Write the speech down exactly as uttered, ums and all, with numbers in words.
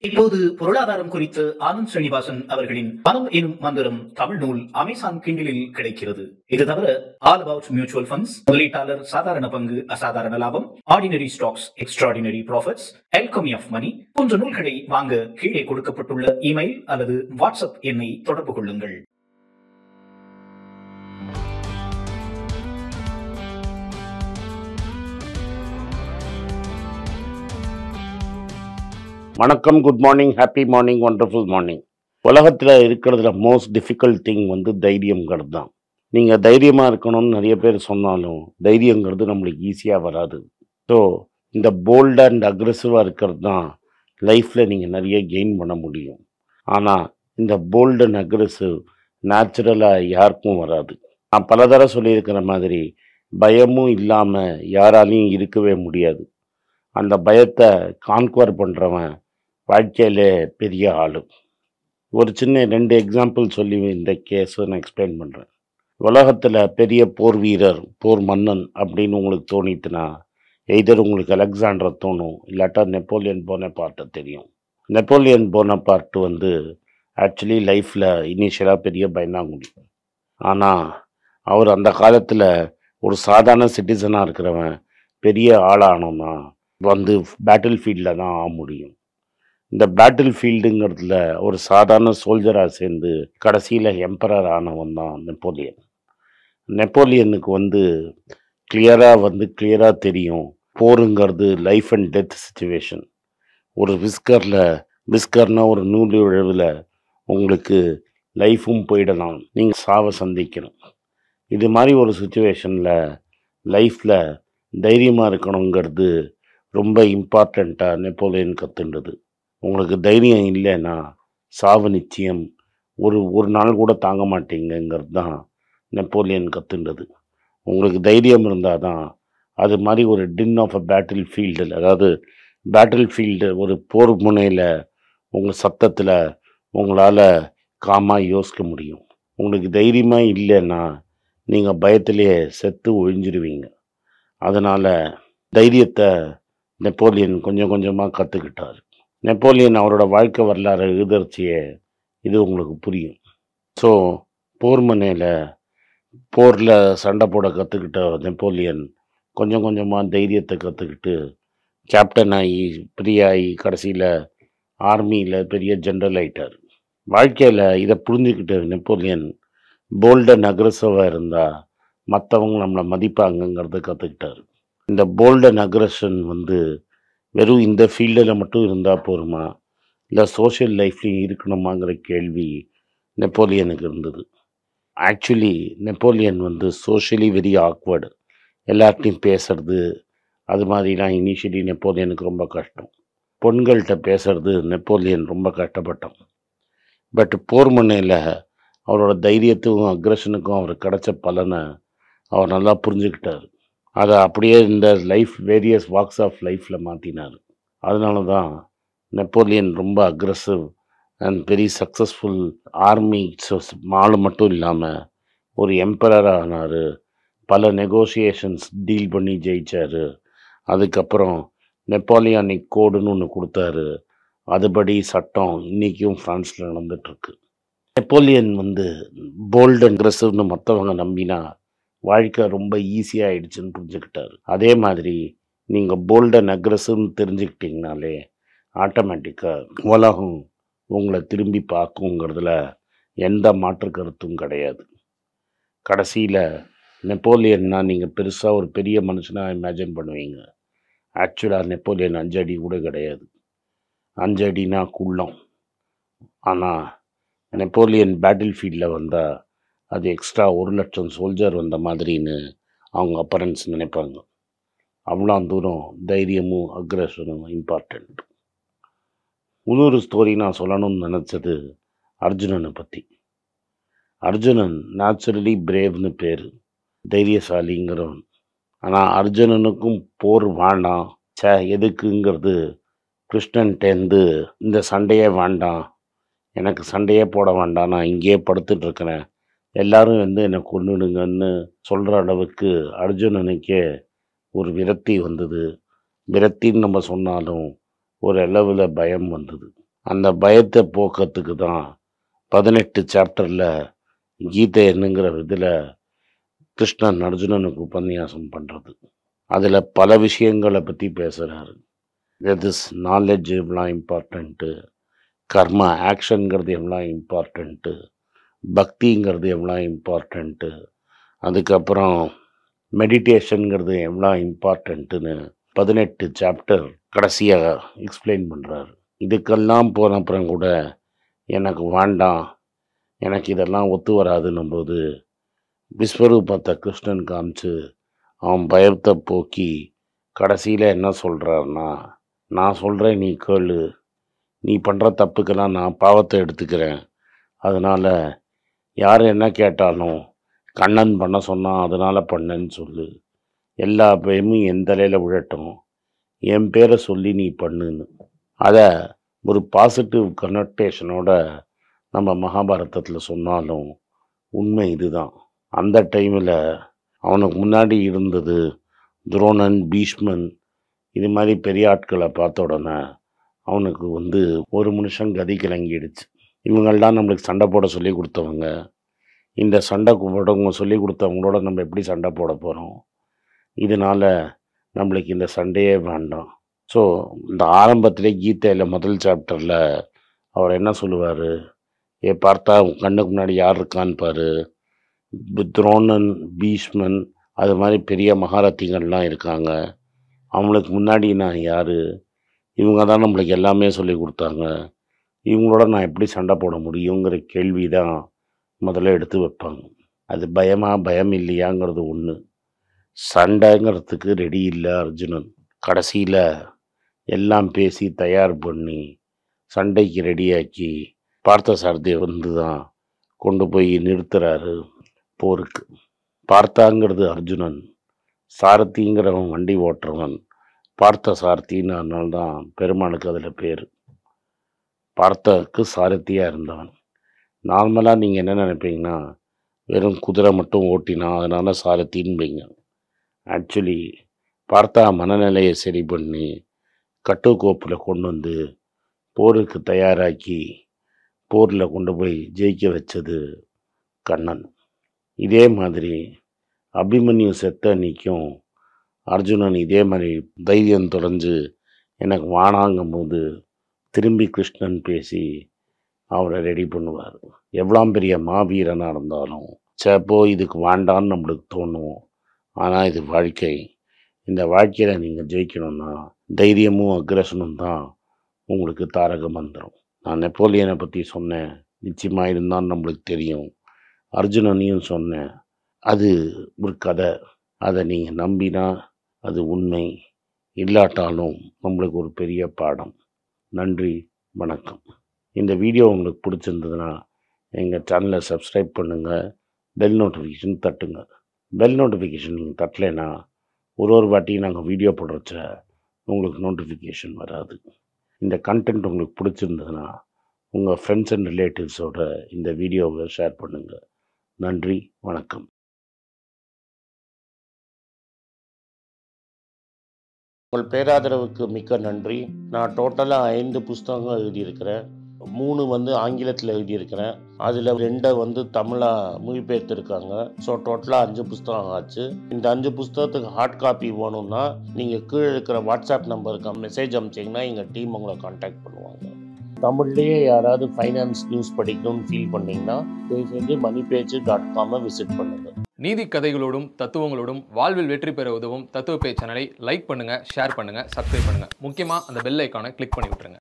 இப்போது பொருளாதாரம் குறித்து ஆனந்த் ஸ்ரீனிவாசன் அவர்களின் பணம் எனும் மந்திரம் தமிழ் நூல் அமேசான் கிண்டிலில் கிடைக்கிறது. இது தவிர ஆல் அபவுட் மியூச்சுவல் ஃபண்ட்ஸ், முதலீட்டாளர் சாதாரண பங்கு அசாதாரண லாபம், ordinary stocks extraordinary profits, alchemy of money போன்ற நூல்களை வாங்க கீழே கொடுக்கப்பட்டுள்ள இமெயில் அல்லது வாட்ஸ்அப் எண்ணை தொடர்பு கொள்ளுங்கள். வணக்கம், good morning, happy morning, wonderful morning. உலகத்தில் இருக்கிறதுல மோஸ்ட் டிஃபிகல்ட் திங் வந்து தைரியங்கிறது தான். நீங்கள் தைரியமாக இருக்கணும்னு நிறைய பேர் சொன்னாலும் தைரியங்கிறது நம்மளுக்கு ஈஸியாக வராது. ஸோ இந்த போல்ட் அண்ட் அக்ரெசிவாக இருக்கிறது தான் லைஃப்பில் நீங்கள் நிறைய கெயின் பண்ண முடியும். ஆனால் இந்த போல்ட் அண்ட் அக்ரெசிவ் நேச்சுரலாக யாருக்கும் வராது. நான் பல தடவை சொல்லியிருக்கிற மாதிரி பயமும் இல்லாமல் யாராலையும் இருக்கவே முடியாது. அந்த பயத்தை கான்குவர் பண்ணுறவன் வாழ்க்கையிலே பெரிய ஆளு. ஒரு சின்ன ரெண்டு எக்ஸாம்பிள் சொல்லி இந்த கேஸை நான் எக்ஸ்பிளைன் பண்ணுறேன். உலகத்தில் பெரிய போர் வீரர், போர் மன்னன் அப்படின்னு உங்களுக்கு தோணித்துனா எய்தர் உங்களுக்கு அலெக்சாண்டரை தோணும், இல்லாட்டா நெப்போலியன் போனபார்ட்டை தெரியும். நெப்போலியன் போனபார்ட் வந்து ஆக்சுவலி லைஃப்பில் இனிஷியலாக பெரிய பயந்தாங்குடி. ஆனால் அவர் அந்த காலத்தில் ஒரு சாதாரண சிட்டிசனாக இருக்கிறவன் பெரிய ஆளானோன்னா வந்து பேட்டில் ஃபீல்டில் தான் ஆக முடியும். இந்த பேட்டில் ஃபீல்டுங்கிறதுல ஒரு சாதாரண சோல்ஜராக சேர்ந்து கடைசியில் எம்பரர் ஆனவன் தான் நெப்போலியன். நெப்போலியனுக்கு வந்து கிளியராக வந்து கிளியராக தெரியும் போருங்கிறது லைஃப் அண்ட் டெத் சுச்சுவேஷன். ஒரு விஸ்கரில் விஸ்கர்னால் ஒரு நூல் இழவில் உங்களுக்கு லைஃபும் போயிடலாம், நீங்கள் சாவை சந்திக்கணும். இது மாதிரி ஒரு சுச்சுவேஷனில் லைஃப்பில் தைரியமாக இருக்கணுங்கிறது ரொம்ப இம்பார்ட்டண்ட்டாக நெப்போலியன் கற்றுண்டது. உங்களுக்கு தைரியம் இல்லைன்னா சாவு நிச்சயம், ஒரு ஒரு நாள் கூட தாங்க மாட்டீங்கிறது தான் நெப்போலியன் கற்றுண்டது. உங்களுக்கு தைரியம் இருந்தால் தான் அது மாதிரி ஒரு டின் ஆஃப் அ பேட்டில் ஃபீல்டில், அதாவது பேட்டில் ஃபீல்டு ஒரு போர் முனையில் உங்கள் சத்தத்தில் உங்களால் காமாக யோசிக்க முடியும். உங்களுக்கு தைரியமாக இல்லைன்னா நீங்கள் பயத்திலேயே செத்து ஒழிஞ்சிடுவீங்க. அதனால் தைரியத்தை நெப்போலியன் கொஞ்சம் கொஞ்சமாக கற்றுக்கிட்டார். நெப்போலியன் அவரோட வாழ்க்கை வரலாறு எழுதர்ச்சியே இது உங்களுக்கு புரியும். ஸோ போர் மனையில் போரில் சண்டை போட கற்றுக்கிட்ட நெப்போலியன் கொஞ்சம் கொஞ்சமாக தைரியத்தை கற்றுக்கிட்டு கேப்டன் ஆகி பெரிய ஆகி கடைசியில் ஆர்மியில் பெரிய ஜென்ரல் ஆகிட்டார். வாழ்க்கையில் இதை புரிஞ்சுக்கிட்டு நெப்போலியன் போல்ட் அண்ட் அக்ரெசிவாக இருந்தால் மற்றவங்க நம்மளை மதிப்பாங்கங்கிறத கற்றுக்கிட்டார். இந்த போல்ட் அண்ட் அக்ரெஷன் வந்து வெறும் இந்த ஃபீல்டில் மட்டும் இருந்தால் போருமா, இல்லை சோஷியல் லைஃப்லையும் இருக்கணுமாங்கிற கேள்வி நெப்போலியனுக்கு இருந்தது. ஆக்சுவலி நெப்போலியன் வந்து சோஷியலி வெரி ஆக்வர்டு. எல்லார்ட்டையும் பேசுறது அது மாதிரிலாம் இனிஷியலி நெப்போலியனுக்கு ரொம்ப கஷ்டம். பொண்கள்கிட்ட பேசுறது நெப்போலியன் ரொம்ப கஷ்டப்பட்டான். பட் போர் மனையில் அவரோட தைரியத்துக்கும் அக்ரெஷனுக்கும் அவர் கிடைச்ச பலனை அவர் நல்லா புரிஞ்சுக்கிட்டார். அதை அப்படியே இந்த லைஃப் வேரியஸ் வாக்ஸ் ஆஃப் லைஃப்பில் மாற்றினார். அதனால தான் நெப்போலியன் ரொம்ப aggressive and very successful army ஆள் மட்டும் இல்லாமல் ஒரு எம்பரராக ஆனார். பல நெகோசியேஷன்ஸ் டீல் பண்ணி ஜெயித்தார். அதுக்கப்புறம் நெப்போலியானிக் கோடுன்னு ஒன்று கொடுத்தாரு. அதுபடி சட்டம் இன்றைக்கும் ஃப்ரான்ஸில் நடந்துகிட்ருக்கு. நெப்போலியன் வந்து போல்ட் அண்ட் அக்ரெசிவ்னு மற்றவங்க நம்பினா வாழ்க்கை ரொம்ப ஈஸியாக ஆயிடுச்சுன்னு புரிஞ்சுக்கிட்டாரு. அதே மாதிரி நீங்கள் போல்ட் அண்ட் அக்ரெசிவ்னு தெரிஞ்சுக்கிட்டிங்கனாலே ஆட்டோமேட்டிக்காக உலகம் உங்களை திரும்பி பார்க்குங்கிறதுல எந்த மாற்று கருத்தும் கிடையாது. கடைசியில் நெப்போலியன்னா நீங்கள் பெருசாக ஒரு பெரிய மனுஷனாக இமேஜின் பண்ணுவீங்க. ஆக்சுவலாக நெப்போலியன் அஞ்சு அடி கூட கிடையாது. அஞ்சு அடினா குள்ளம். ஆனால் நெப்போலியன் பேட்டில் ஃபீல்டில் வந்தால் அது எக்ஸ்ட்ரா ஒரு லட்சம் சோல்ஜர் வந்த மாதிரின்னு அவங்க அப்பரன்ஸ் நினைப்பாங்க. அவ்வளோ தூரம் தைரியமும் அக்ரெஷனும் இம்பார்ட்டண்ட். இன்னொரு ஸ்டோரி நான் சொல்லணும்னு நினச்சது அர்ஜுனனை பற்றி. அர்ஜுனன் நேச்சுரலி பிரேவ்னு பேர், தைரியசாலிங்கிறவன். ஆனால் அர்ஜுனனுக்கும் போர் வேண்டாம், சே எதுக்குங்கிறது கிருஷ்ணன்டேந்து இந்த சண்டையே வேண்டாம், எனக்கு சண்டையே போட வேண்டாம், நான் இங்கேயே படுத்துட்ருக்கிறேன், எல்லாரும் வந்து என்னை கொன்னுடுங்கன்னு சொல்கிற அளவுக்கு அர்ஜுனனுக்கே ஒரு விரக்தி வந்தது. விரக்தின்னு நம்ம சொன்னாலும் ஒரு அளவில் பயம் வந்தது. அந்த பயத்தை போக்கத்துக்கு தான் பதினெட்டு சாப்டரில் கீதை என்னங்கிற இதில் கிருஷ்ணன் அர்ஜுனனுக்கு உபன்யாசம் பண்ணுறது. அதில் பல விஷயங்களை பற்றி பேசுகிறாரு. எது நாலேஜ் எவ்வளோ இம்பார்ட்டண்ட்டு, கர்மா ஆக்ஷனுங்கிறது எவ்வளோ இம்பார்ட்டண்ட்டு, பக்திங்கிறது எவ்வளோ இம்பார்ட்டண்ட்டு, அதுக்கப்புறம் மெடிடேஷனுங்கிறது எவ்வளோ இம்பார்ட்டண்ட்டுன்னு பதினெட்டு சாப்டர் கடைசியாக எக்ஸ்பிளைன் பண்ணுறாரு. இதுக்கெல்லாம் போன அப்புறம் கூட எனக்கு வேண்டாம், எனக்கு இதெல்லாம் ஒத்து வராதுன்னும் போது விஸ்வரூபத்தை கிருஷ்ணன் காமிச்சு அவன் பயத்தை போக்கி கடைசியில் என்ன சொல்கிறாருன்னா, நான் சொல்கிறேன் நீ கேளு, நீ பண்ணுற தப்புக்கெல்லாம் நான் பாவத்தை எடுத்துக்கிறேன், அதனால் யார் என்ன கேட்டாலும் கண்ணன் பண்ண சொன்னான் அதனால் பண்ணேன்னு சொல்லு, எல்லா பயமும் என் தலையில் விழட்டும், என் பேரை சொல்லி நீ பண்ணுன்னு. அதை ஒரு பாசிட்டிவ் கனெக்டேஷனோட நம்ம மகாபாரதத்தில் சொன்னாலும் உண்மை இதுதான். அந்த டைமில் அவனுக்கு முன்னாடி இருந்தது துரோணன், பீஷ்மன், இது மாதிரி பெரிய ஆட்களை பார்த்த உடனே அவனுக்கு வந்து ஒரு மனுஷன் கதி கிளங்கிடுச்சு. இவங்கள்தான் நம்மளுக்கு சண்டை போட சொல்லி கொடுத்தவங்க, இந்த சண்டை போடவங்க சொல்லி கொடுத்தவங்களோட நம்ம எப்படி சண்டை போட போகிறோம், இதனால் நம்மளுக்கு இந்த சண்டையே வேண்டாம். ஸோ இந்த ஆரம்பத்திலே கீதையில் முதல் சாப்டரில் அவர் என்ன சொல்லுவார், ஏ பார்த்தா கண்ணுக்கு முன்னாடி யார் இருக்கான்னு பாரு, துரோணன், பீஷ்மன், அது மாதிரி பெரிய மகாரத்திகள்லாம் இருக்காங்க, அவங்களுக்கு முன்னாடி நான் யார், இவங்க தான் நம்மளுக்கு எல்லாமே சொல்லி கொடுத்தாங்க, இவங்களோட நான் எப்படி சண்டை போட முடியுங்கிற கேள்வி தான் முதல்ல எடுத்து வைப்பாங்க. அது பயமா பயம் இல்லையாங்கிறது ஒன்று. சண்டைங்கிறதுக்கு ரெடி இல்லை அர்ஜுனன். கடைசியில் எல்லாம் பேசி தயார் பண்ணி சண்டைக்கு ரெடியாக்கி பார்த்தசாரதியை வந்து தான் கொண்டு போய் நிறுத்துறாரு போருக்கு. பார்த்தாங்கிறது அர்ஜுனன், சாரதிங்கிறவன் வண்டி ஓட்டுறவன், பார்த்த சாரதின்னு அதனால தான் பெருமாளுக்கு அதில் பேர். பார்த்தாக்கு சாரதியாக இருந்தவன். நார்மலாக நீங்கள் என்ன நினைப்பீங்கன்னா, வெறும் குதிரை மட்டும் ஓட்டினா அதனால் சாரதின்பீங்க. ஆக்சுவலி பார்த்தா மனநிலையை சரி பண்ணி கட்டுக்கோப்பில் கொண்டு வந்து போருக்கு தயாராக்கி போரில் கொண்டு போய் ஜெயிக்க வச்சது கண்ணன். இதே மாதிரி அபிமன்யு செத்த அன்னைக்கும் அர்ஜுனன் இதே மாதிரி தைரியம் தொலைஞ்சு எனக்கு வானாங்கும் போது திரும்பி கிருஷ்ணன் பேசி அவரை ரெடி பண்ணுவார். எவ்வளோ பெரிய மாவீரனாக இருந்தாலும் சேப்போ இதுக்கு வேண்டான்னு நம்மளுக்கு தோணும். ஆனால் இது வாழ்க்கை. இந்த வாழ்க்கையில் நீங்கள் ஜெயிக்கணும்னா தைரியமும் அக்ரஷனும் தான் உங்களுக்கு தாரக மந்திரம். நான் நெப்போலியனை பற்றி சொன்னேன், நிச்சயமாக இருந்தான்னு நம்மளுக்கு தெரியும். அர்ஜுனனையும் சொன்னேன், அது ஒரு கதை, அதை நீங்கள் நம்பினா அது உண்மை, இல்லாட்டாலும் நம்மளுக்கு ஒரு பெரிய பாடம். நன்றி, வணக்கம். இந்த வீடியோ உங்களுக்கு பிடிச்சிருந்ததுன்னா எங்கள் சேனலை சப்ஸ்கிரைப் பண்ணுங்கள், பெல் நோட்டிஃபிகேஷன் தட்டுங்க. பெல் நோட்டிஃபிகேஷன் நீங்கள் தட்டலைன்னா ஒரு ஒரு வாட்டி நாங்கள் வீடியோ போடுறச்ச உங்களுக்கு நோட்டிஃபிகேஷன் வராது. இந்த கண்டென்ட் உங்களுக்கு பிடிச்சிருந்ததுன்னா உங்கள் ஃப்ரெண்ட்ஸ் அண்ட் ரிலேட்டிவ்ஸோட இந்த வீடியோவை ஷேர் பண்ணுங்கள். நன்றி, வணக்கம். உங்கள் பேராதரவுக்கு மிக்க நன்றி. நான் டோட்டலாக ஐந்து புஸ்தகங்கள் எழுதியிருக்கிறேன். மூணு வந்து ஆங்கிலத்தில் எழுதியிருக்கிறேன், அதில் ரெண்டை வந்து தமிழாக மொழிபெயர்த்துருக்காங்க. ஸோ டோட்டலாக அஞ்சு புஸ்தகம் ஆச்சு. இந்த அஞ்சு புஸ்தகத்துக்கு ஹார்ட் காப்பி வேணும்னா நீங்கள் கீழே இருக்கிற வாட்ஸ்அப் நம்பருக்கு மெசேஜ் அனுப்பிச்சிங்கன்னா எங்கள் டீம் உங்களை கான்டாக்ட் பண்ணுவாங்க. தமிழ்லேயே யாராவது ஃபைனான்ஸ் நியூஸ் படிக்கணும்னு ஃபீல் பண்ணிங்கன்னா தயவு செஞ்சு மணி பேச்சு டாட் காமை விசிட் பண்ணுங்கள். நீதி கதைகளோடும் தத்துவங்களோடும் வாழ்வில் வெற்றி பெற உதவும் தத்துவ பேச்சு சேனலை லைக் பண்ணுங்கள், ஷேர் பண்ணுங்கள், சப்ஸ்கிரைப் பண்ணுங்கள். முக்கியமாக அந்த பெல் ஐக்கானை கிளிக் பண்ணி விட்டுருங்க.